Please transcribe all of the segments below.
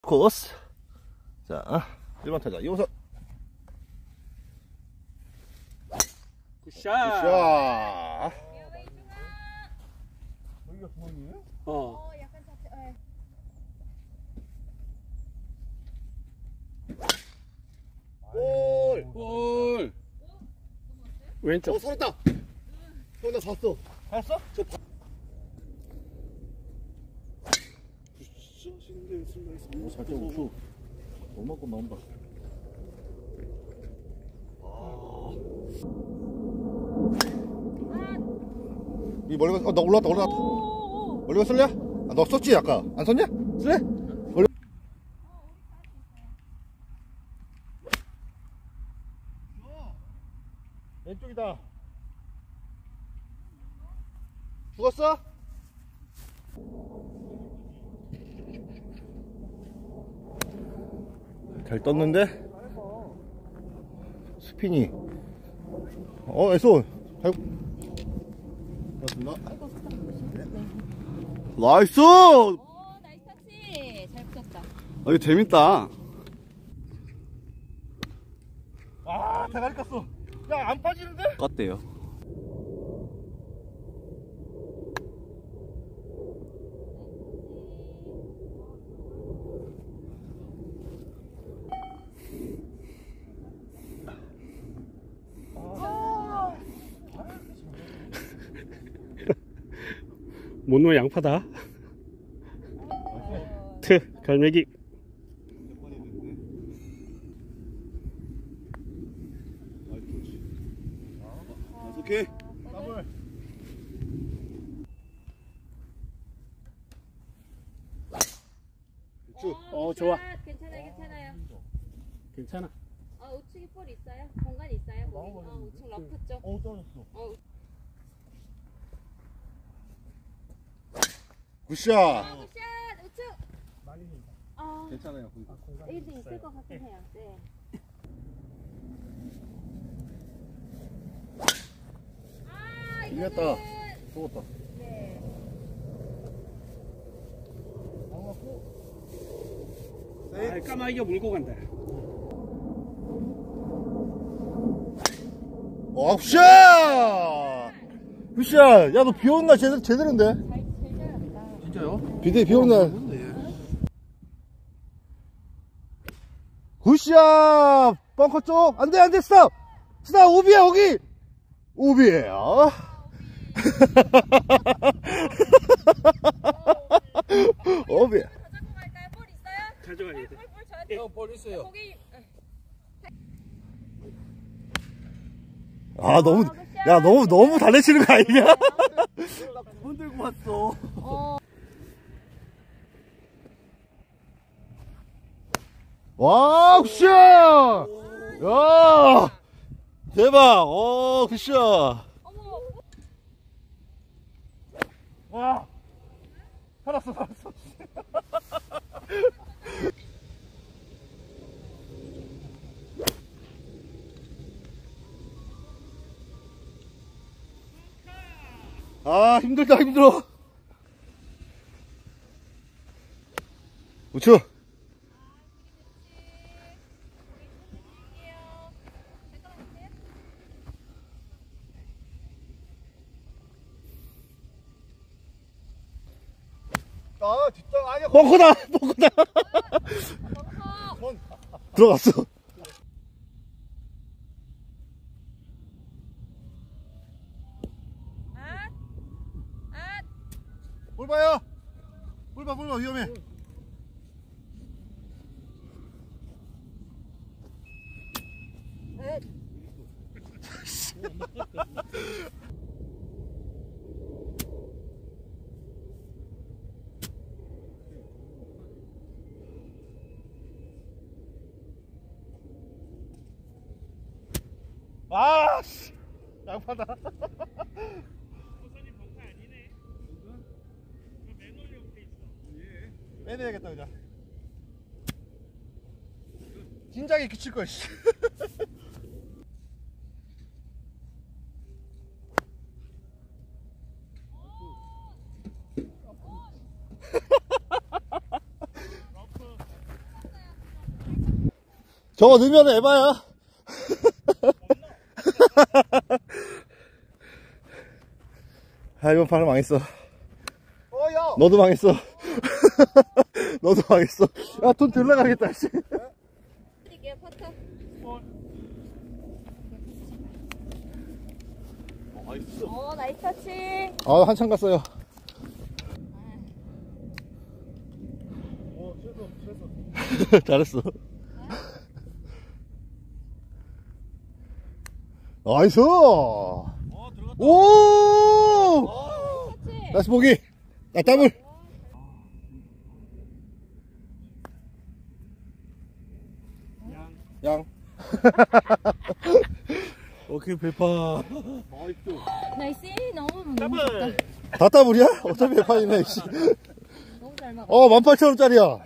코스. 자, 1번 타자 이호선. 굿샷. 굿샷. 여기가 중앙이에요? 약간 잡혀. 골. 골. 왼쪽. 살았다. 형, 나 봤어. 봤어? 저 봐. 살짝 우측. 너무 나온다. 이 멀리 가, 나 올라왔다. 멀리 갔을래? 아, 너 썼지 아까? 안 썼냐? 쓸래? 멀리. 왼쪽이다. 죽었어? 잘 떴는데? 스피니. 에손. 고맙습니다. 나이스! 나이스 터치. 잘 붙였다. 이거 재밌다. 대가리 깠어. 야, 안 빠지는데? 껐대요. 못 놓은 양파다. 갈매기. 오케이. 좋아. 괜찮아요. 괜찮아. 우측에 볼 있어요? 공간 있어요? 거기? 우측 러프 쪽. 떨어졌어. 굿샷. 굿샷 우측. 괜찮아요. 일도 있을 것 같긴 해요. 네. 이겼다. 죽었다. 네. 까마귀가 물고 간다. 굿샷! 굿샷! 야, 너 비 오는 날 제대로인데? 제일 잘한다. 진짜요? 비 오는 날. 굿샷! 벙커 쪽. 안 돼, 스탑! 스탑, 오비야, 여기! 오비에요. 오비. 가져고 갈까요? 볼 있어요? 가져가야 돼. 볼 줘야 돼. 볼 있어요. 거기. 너무 달래치는 거 아니냐? 나 9번 들고 왔어. 와, 굿샷! 야! 대박! 굿샷! 와! 살았어. 힘들어. 우측. 뒷땅 아니야. 벙커다. 들어갔어. 볼 봐요. 볼 봐, 위험해. 씨. 양파다. 빼내야겠다, 그냥. 진작에 기칠 걸, 씨. 저거 넣으면 에바야. 아, 이번 판은 망했어. 야! 너도 망했어. 너도 망했어. 야, 돈 들러가겠다, 씨. 이게 퍼터. 나이스. 나이스 터치. 아, 한참 갔어요. 최소. 잘했어. 나이스! 들어갔다. 오! 터치. 나이스 보기. 나 더블. 양. 오케이, 배파. 나이스. 너무 더블. 다 더블이야? 어차피 배판이네, 씨. 너무 잘 막아. 18,000원짜리야.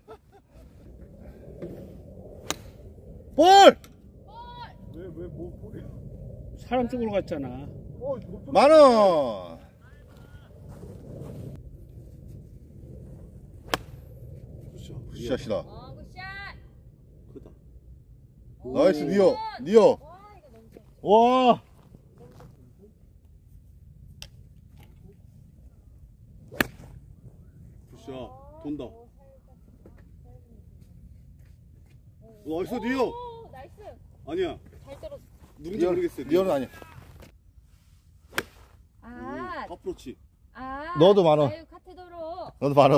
볼! 뭐, 볼이야? 사람 쪽으로 갔잖아. 만원. 굿샷이다. 굿샷. 크다. 나이스, 니어. 니어. 와, 이거 너무 좋아. 와. 굿샷. 돈다. 나이스, 니어. 오, 나이스. 아니야. 잘 떨어졌어. 누군지 모르겠어요. 니어는 아니야. 아, 어프로치. 너도 많아. 아유, 카테도로. 너도 많아.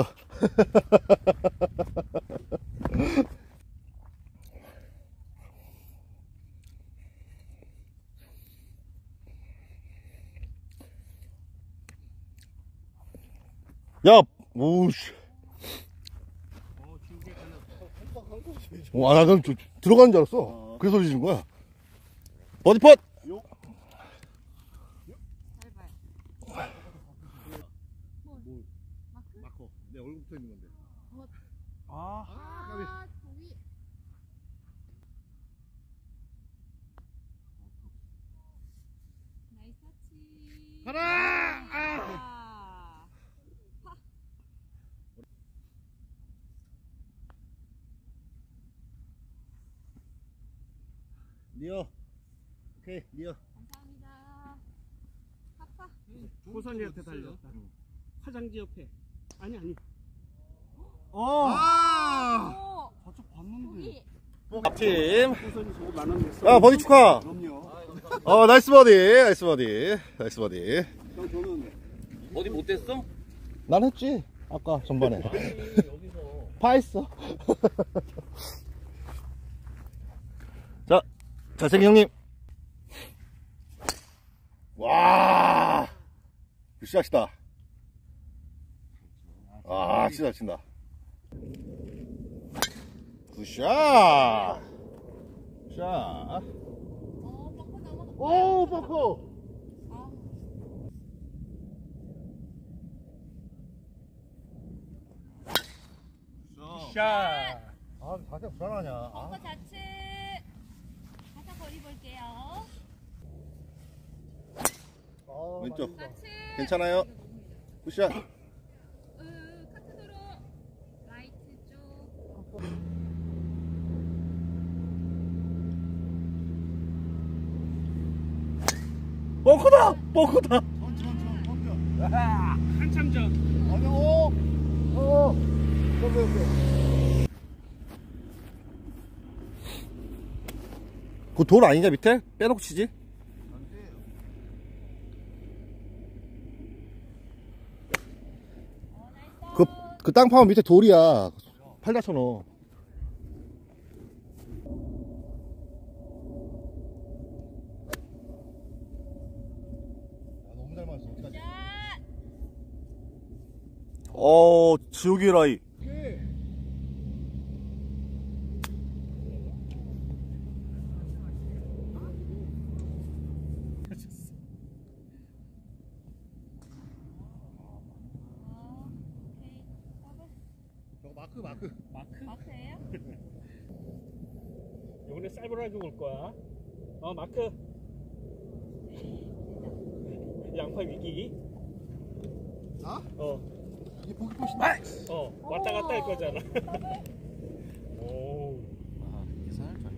야, 오우씨. 와, 나 그럼 들어가는 줄 알았어. 그래서 소리 지른 거야. 버디 펫! 잘 봐요. 마커. 내 얼굴 붙어 있는 건데. 아, 거기. 나이스 터치. 가라! 아. 니어. 오케이, 니어. 감사합니다. 파파. 호선이한테 달렸다. 화장지 옆에. 아니. 아! 오, 저쪽 봤는데. 거기. 팀. 호선이 저거 만원 냈어. 야, 버디 축하. 그럼요. 나이스 버디. 나이스 버디. 나이스 버디. 형, 저는 어디 못 됐어? 난 했지. 아까 전반에. 여기서. 파했어. 자, 잘생긴 형님. 와. 굿샷이다. 아, 진짜 잘 친다. 굿샷. 굿샷. 벙커 넘어가. 오, 버커. 아, 샷. 아, 자세 불안하냐. 벙커 좌측. 살짝 거리 볼게요. 왼쪽. 좌측. 괜찮아요. 굿샷. 카트도로. 라이트 쪽. 벙커다. 벙커다. 한참 전. 그 돌 아니냐 밑에? 빼놓고 치지? 그 땅파면 밑에 돌이야. 팔 다쳐놓어. 너무 잘 맞았어. 어떡하지? 샷. 지옥의 라이. 오케이. 더블. 저거 마크. 마크예요? 요번에 쌀벌하게 올 거야. 마크. 양파 위기. 나? 이게 보기 보신다. 왔다 갔다 할 거잖아. 오. 아, 이게 살짝.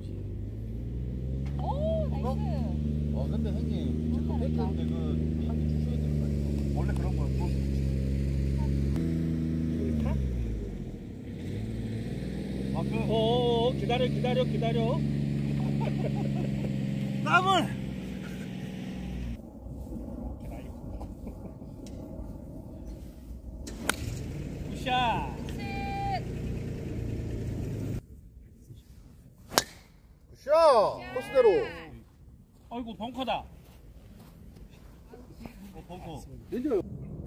기다려. 땀을. 굿샷. 굿샷. 코스대로. 아이고 벙커다. 벙커. 내려.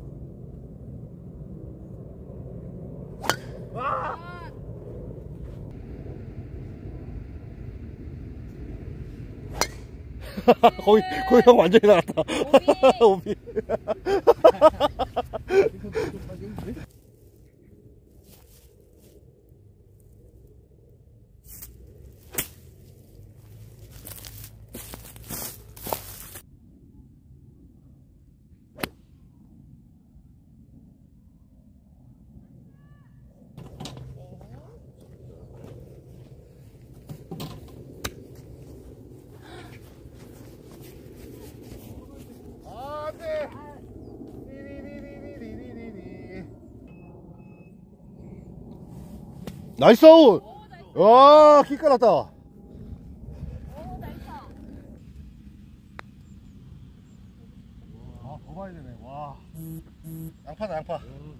거의 형 완전히 나갔다. 오비. 나이스 아웃! 와, 킥 깔았다. 오, 나이스. 아, 더 봐야 되네. 와. 양파다, 양파.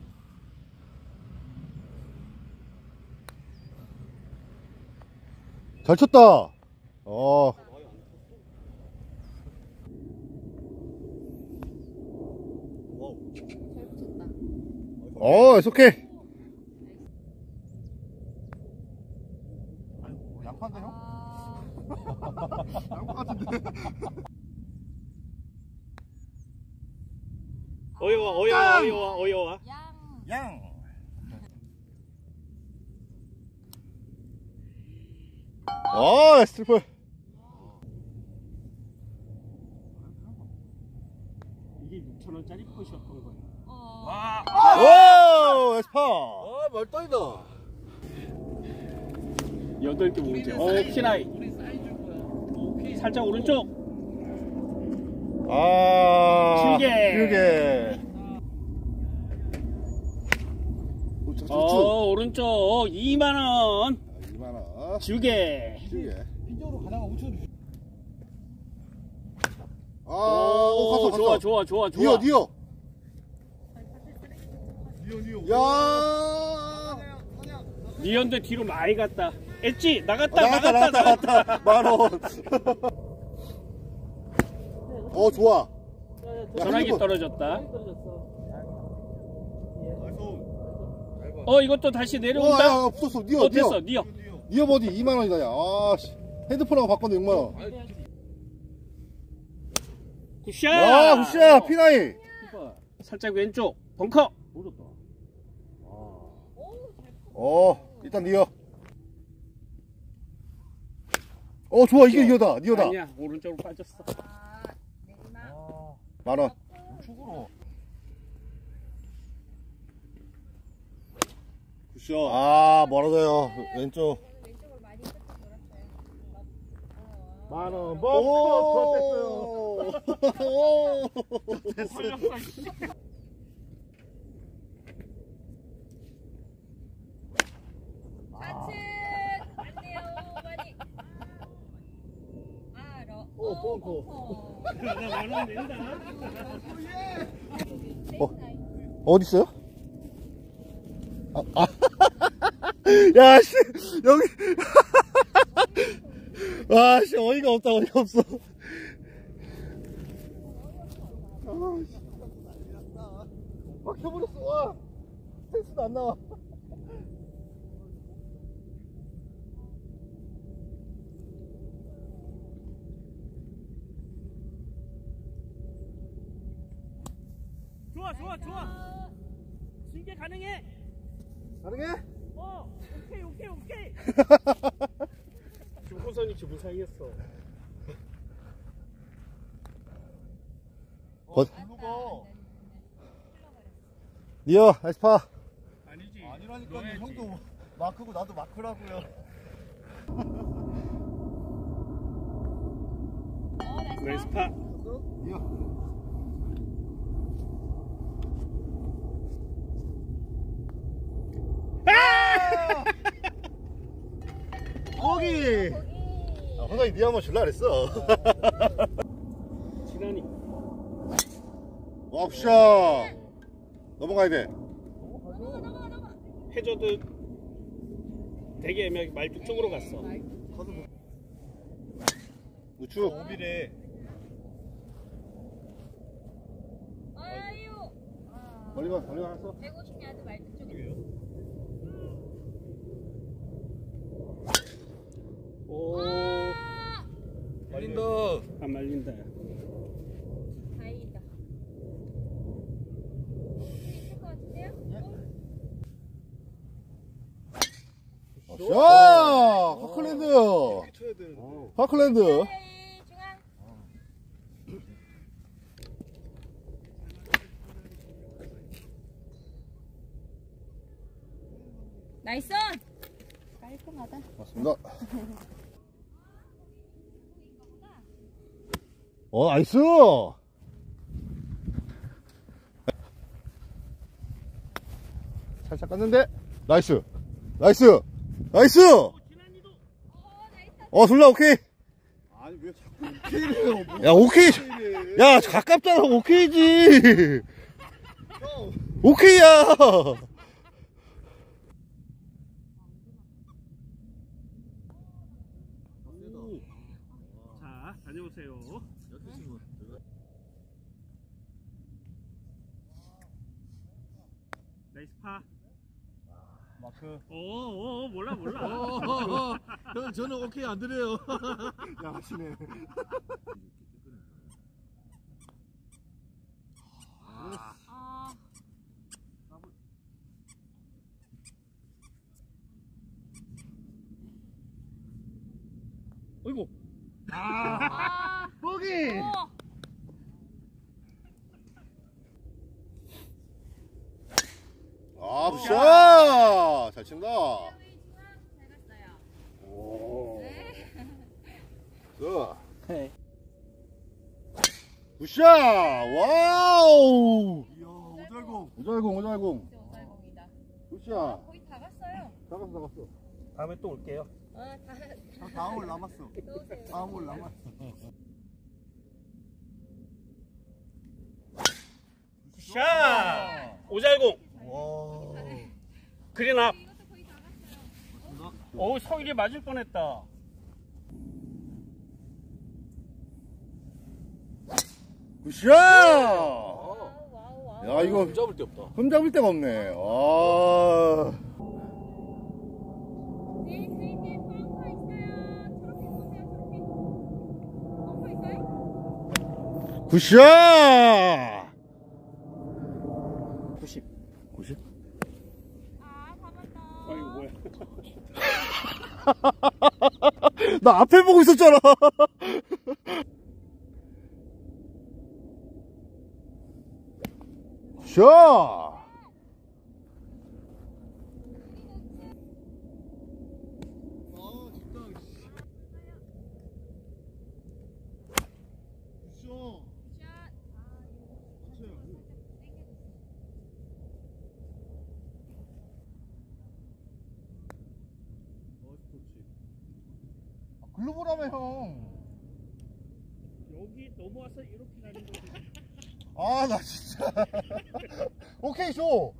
잘 쳤다. 어. 잘 붙였다. 어, 오케이. 양파인데, 형? 아, 양파 같은데. 어여와. 양. 양. 어, 스트리플. 이게 6,000원짜리 컷이었던 거야. 오, 에스파. 아, 말떨이다. 8개 문제. 피나이. 살짝 오른쪽. 아, 길게. 7개. 오른쪽 2만원. 2만원. 주게. 7개. 핀쪽으로 가다가 우측으로. 아, 오, 갔어. 좋아. 니어. 야. 니언데 뒤로 많이 갔다. 엣지 나갔다. 만원. 좋아. 전화기 떨어졌다. 이것도 다시 내려온다. 야, 붙었어. 니어. 됐어. 니어. 니어 버디 2만원이다, 야. 아, 씨. 핸드폰하고 바꿨는데 6만원. 굿샷. 야, 굿샷. 피나이. 살짝 왼쪽. 벙커. 일단 니어. 좋아. 이게 니어다. 아니야. 오른쪽으로 빠졌어. 아, 내리막. 만원. 축으로. 굿샷. 아, 멀어져요. 왼쪽. 왼쪽으로 많이 끝에 돌았어요. 만원. 오, 됐어요. 좌측 안 돼요. 많이. 벙커. 만원 낸다. 어딨어요? 야, 씨, 여기. 와, 씨, 어이가 없다. 막혀버렸어. 와, 센스도 안 나와. 좋아. 신게 가능해. 가능해? 오케이. 지금 호선이 지금 사이였어. 니어, 에스파. 아니지. 아니라니까요. 형도 마크고 나도 마크라고요. 왼스파. 니어. 보기. 거기. 황선이 니 한번 줄라 그랬어. 지난이. 와, 굿샷. 넘어가야 돼. 넘어가. 해저드 되게 애매하게 말뚝 쪽으로 갔어. 우측. 오비래. 아유. 멀리만 했어. 150야드 말뚝 쪽에. 오. 말린다. 안 말린다. 다행이다. 있을 것 같은데요? 샷! 파클랜드. 쳐야 되는데. 파클랜드. 네, 중앙. 나이스! 깔끔하다. 맞습니다. 나이스! 살짝 깠는데, 나이스! 나이스! 나이스! 둘라 오케이! 아니 왜 자꾸 오케이래요? 야, 오케이! 야, 가깝잖아, 오케이지! 오케이야! 자, 다녀오세요. 나이스 파. 마크. 몰라. 형 저는 오케이 안 드려요. 야 하시네. 아, 어이구. 보기. 굿샷! 잘 친다. 잘 갔어요. 오. 네. 자. 굿샷! 와우! 이야 오잘공. 오잘공. 오달공이다. 굿샷. 거의 다 갔어요. 나갔어. 다음에 또 올게요. 다음 홀 남았어. 또 오세요. 다음 홀 남았어. 샷! 오잘공. 와. 그린 앞. 이것도 거의 다 갔어요. 어우, 서일이 맞을 뻔했다. 굿샷! 와우. 야, 이거 잡을 데 없다. 흠잡을 데가 없네. 네, 스위트 벙커 있어요. 초록색 보세요, 초록색. 벙커 있어요? 굿샷! 90. 90? 아, 4번 더. 어이구, 뭐야. 나 앞에 보고 있었잖아. 샷! 샷. 글로벌하면 형. 여기 넘어와서 이렇게 가는 거지. 나 진짜. 오케이, 쇼.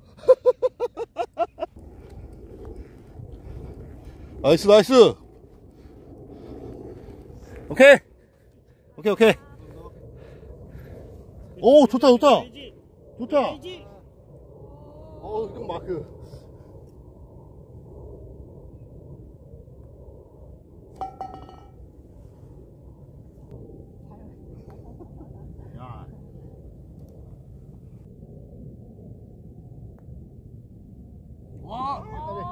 나이스. 오케이. 오, 좋다. 가야지. 좋다. 가야지. 이건 마크. 야. 와.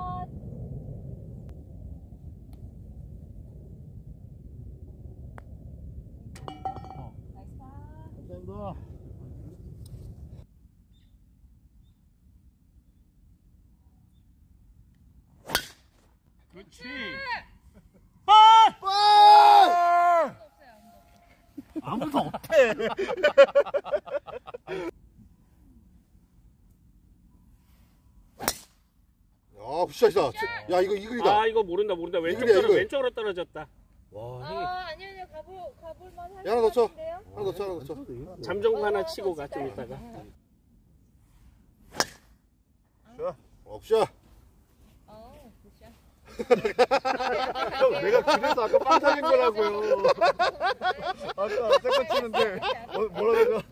감사합니다. 그렇지. 아무도 없대. 굿샷! 굿샷이다. 야, 이거 이글이다. 아 이거 모른다 이글이야, 이글. 왼쪽으로 떨어졌다. 와, 형님. 아니요, 가볼만 할 야, 하나 더 쳐. 것 같은데요? 하나 더 쳐, 하나 더 쳐. 잠정 하나 치고 가 좀 이따가. 굿샷. 굿샷. 굿샷. 형, 내가 그래서 아까 빵 사진 거라고요. 아까 세컨 치는데 뭐라 그러죠?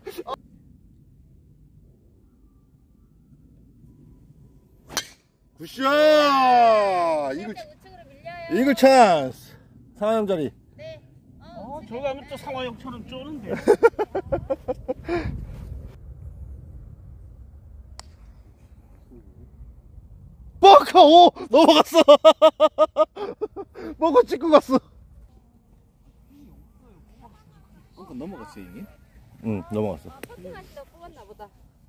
굿샷. 이글, 우측으로 밀려요. 이글 찬스. 4점짜리. 네. 저거 하면 또 상화형처럼 쪼는데. 벙커! 오! 넘어갔어! 벙커 찍고 갔어. 넘어갔어요, 형님? 응, 넘어갔어. 퍼팅 하시다 뽑았나 보다.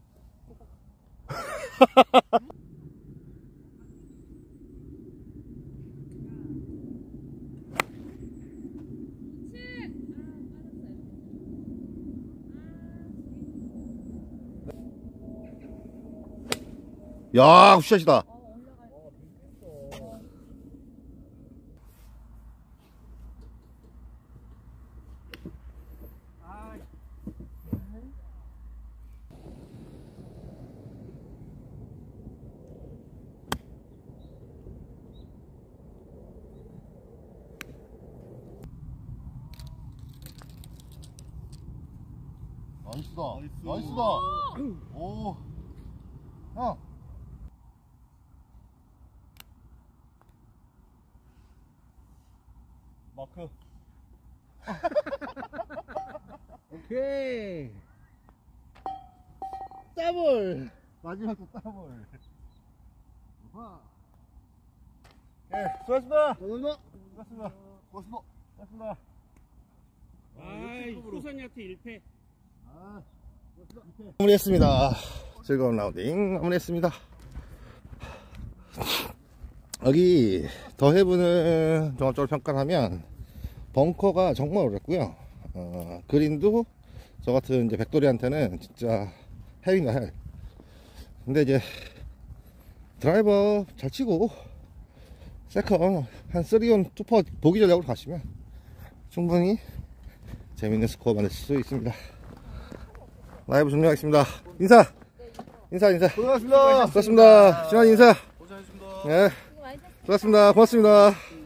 야, 굿샷이다. 나이스다. 나이스다. 오. 형. 마크. 오케이. 더블. 마지막도 더블. 예, 수고하셨습니다. 수고하셨습니다. 수고하셨습니다. 아이 호선이한테 1패. 마무리했습니다. 즐거운 라운딩 마무리했습니다. 여기 더 해븐을 종합적으로 평가를 하면 벙커가 정말 어렵고요. 그린도 저 같은 이제 백돌이한테는 진짜 헬인가 헬. 근데 이제 드라이버 잘 치고 세컨 한 3온 2퍼 보기 전략으로 가시면 충분히 재밌는 스코어 만들 수 있습니다. 라이브 종료하겠습니다. 인사. 수고하셨습니다. 수고하셨습니다. 시원 인사. 고생하셨습니다. 네. 수고하셨습니다. 고맙습니다.